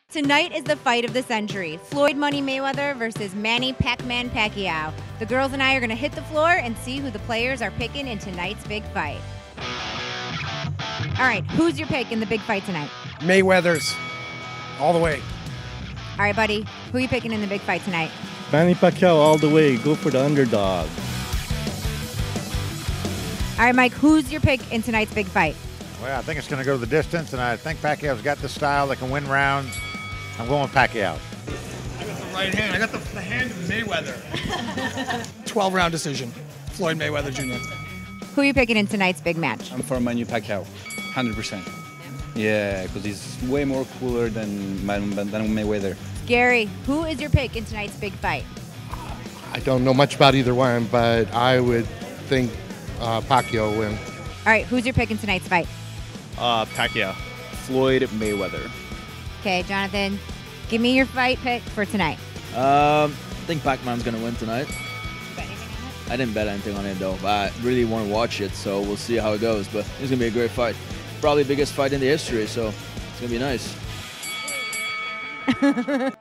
Tonight is the fight of the century. Floyd Money Mayweather versus Manny Pac-Man Pacquiao. The girls and I are going to hit the floor and see who the players are picking in tonight's big fight. All right, who's your pick in the big fight tonight? Mayweather's. All the way. All right, buddy, who are you picking in the big fight tonight? Manny Pacquiao all the way. Go for the underdog. All right, Mike, who's your pick in tonight's big fight? Well, I think it's going to go the distance, and I think Pacquiao's got the style that can win rounds. I'm going with Pacquiao. I got the right hand. I got the hand of Mayweather. 12-round decision. Floyd Mayweather Jr. Who are you picking in tonight's big match? I'm for Manny Pacquiao, 100%. Yeah, because he's way more cooler than Mayweather. Gary, who is your pick in tonight's big fight? I don't know much about either one, but I would think Pacquiao will win. All right, who's your pick in tonight's fight? Pacquiao. Floyd Mayweather. Okay, Jonathan, give me your fight pick for tonight. I think Pac-Man's going to win tonight. I didn't bet anything on it, though. But I really want to watch it, so we'll see how it goes. But it's going to be a great fight. Probably the biggest fight in the history, so it's going to be nice.